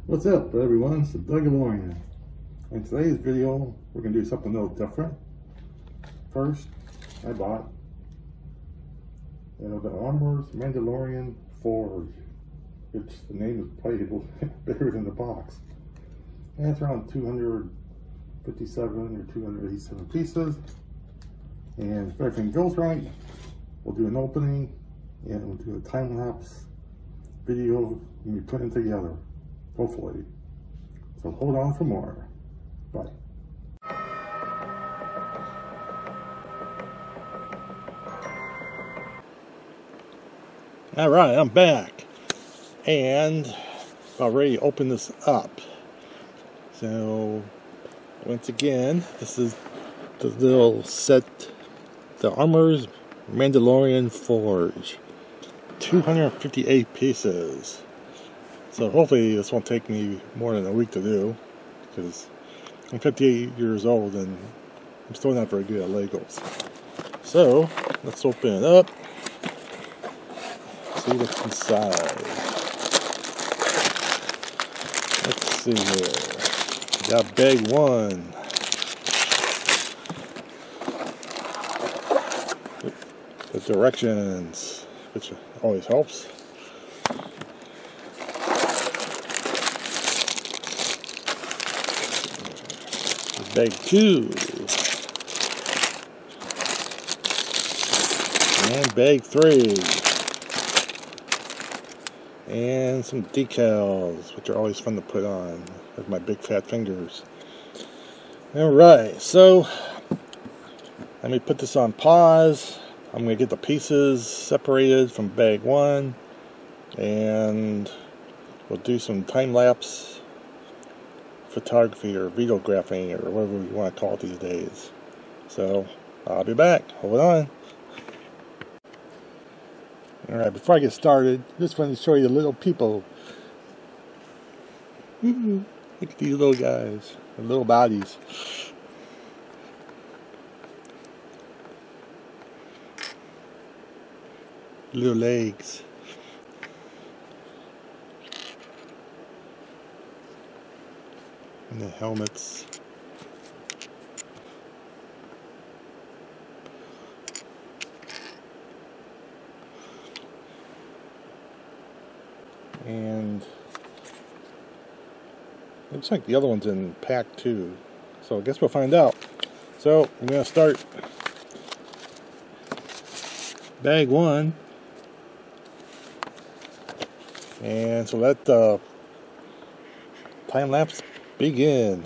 What's up everyone, it's the Mandalorian. In today's video, we're going to do something a little different. First, I bought the Armor's Mandalorian Forge, which the name is playable bigger than the box. And it's around 257 or 287 pieces. And if everything goes right, we'll do an opening and we'll do a time-lapse video when we put them together. Hopefully. So hold on for more. Bye. Alright, I'm back. And I've already opened this up. So once again, this is the little set, the Armor's Mandalorian Forge. 258 pieces. So hopefully this won't take me more than a week to do, because I'm 58 years old and I'm still not very good at Legos. So let's open it up, see what's inside. Let's see here. We got bag one. The directions, which always helps. Bag two, and bag three, and some decals, which are always fun to put on with my big fat fingers. Alright, so let me put this on pause. I'm going to get the pieces separated from bag one, and we'll do some time-lapse photography or videographing or whatever you want to call it these days. So I'll be back. Hold on. Alright, before I get started, just want to show you the little people. Look at these little guys, the little bodies. Little legs. And the helmets. And it looks like the other one's in pack 2. So I guess we'll find out. So I'm going to start bag 1. And so let the time lapse begin.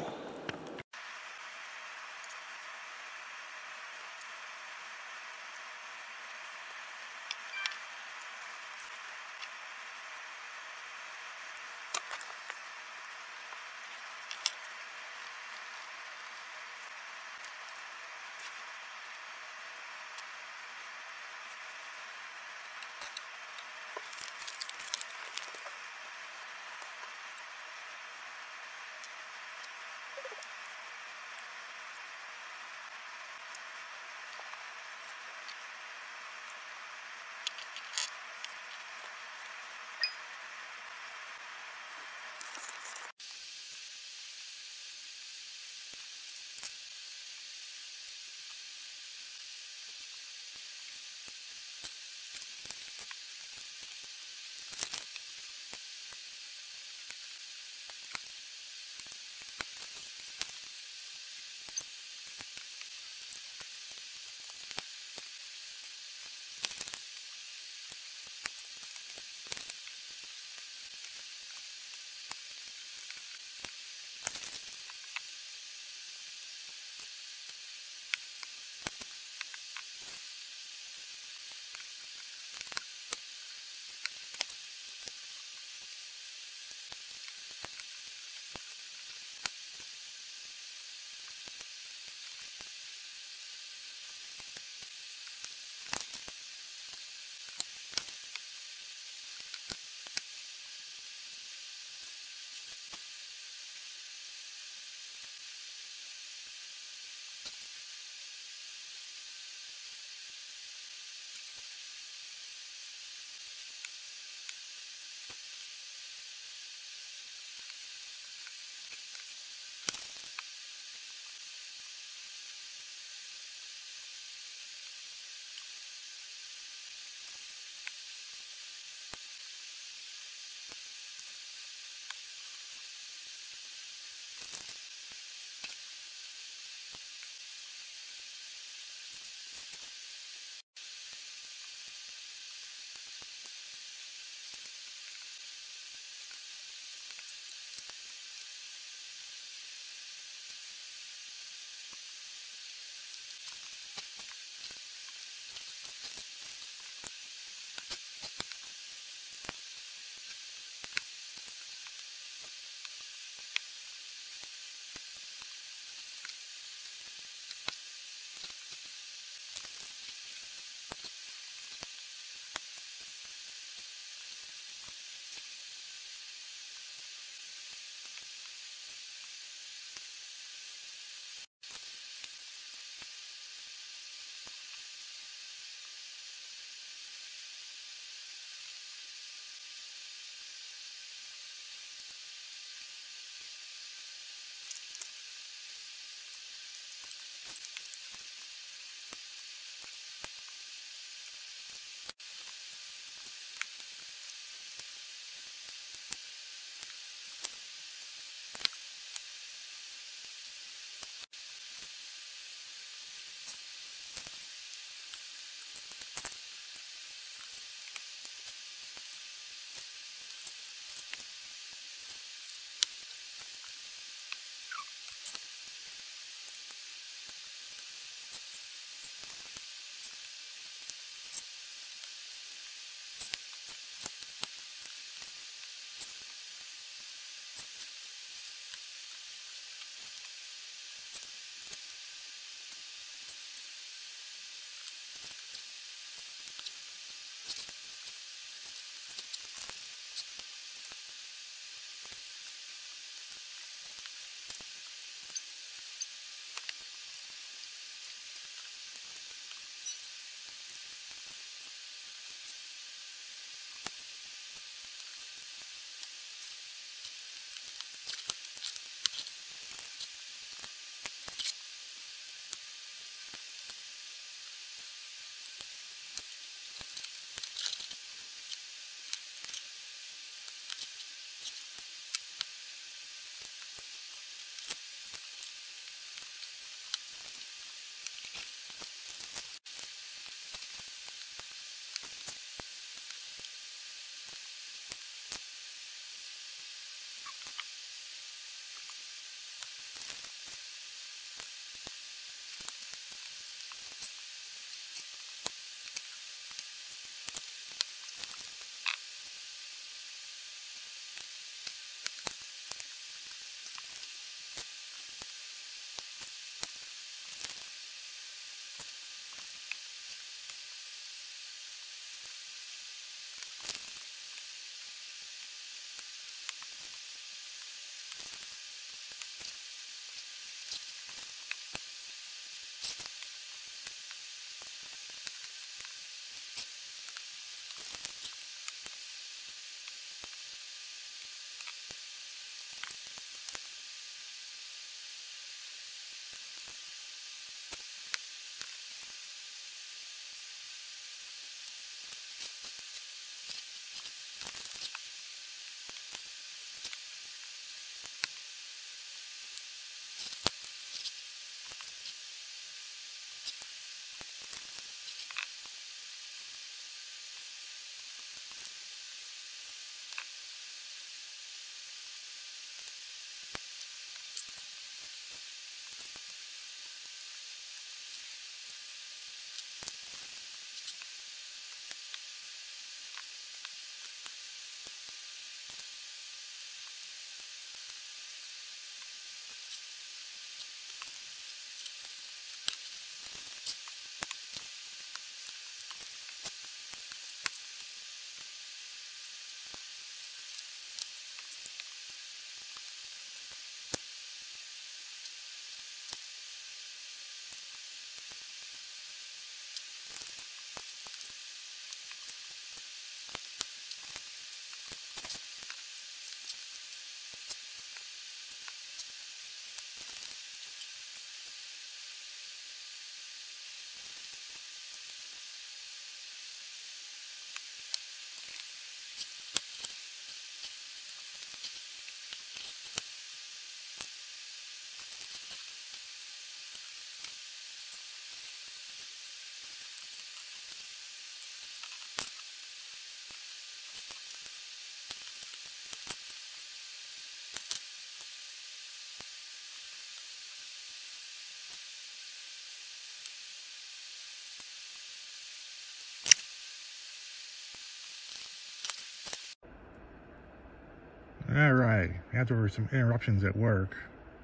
finally, after some interruptions at work,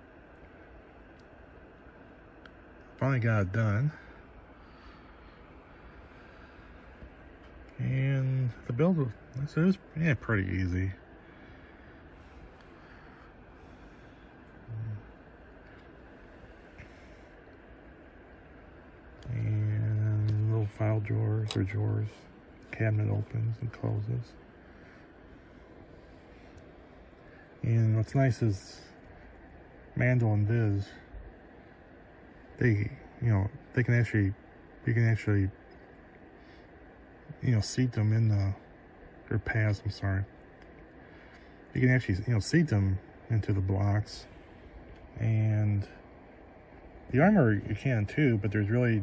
finally got it done. And the build was pretty easy. And little file drawers or drawers. Cabinet opens and closes. And what's nice is Mandel and Viz, they can actually, you can actually, seat them in their paths, I'm sorry. You can actually, seat them into the blocks. And the armor you can too, but there's really,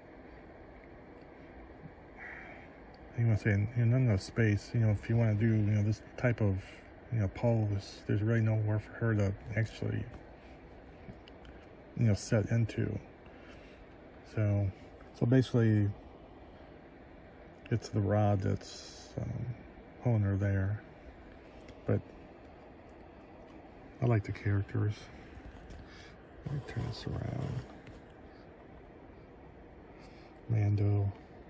I want to say, not enough space. If you want to do, this type of, pose, there's really nowhere for her to actually, set into. So basically, it's the rod that's holding her there. But I like the characters. Let me turn this around. Mando,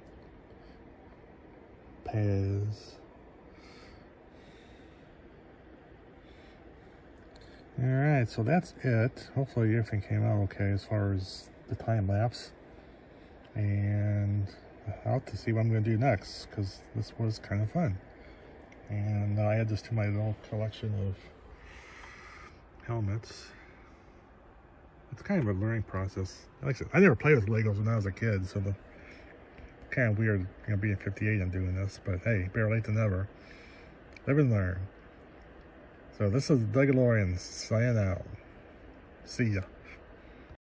Pez. Alright, so that's it. Hopefully everything came out okay as far as the time lapse. And I'll have to see what I'm going to do next, because this was kind of fun. And I add this to my little collection of helmets. It's kind of a learning process. Like I said, I never played with Legos when I was a kid, so the kind of weird, being 58 and doing this. But hey, better late than never. Live and learn. So this is Mandalorian signing out. See ya.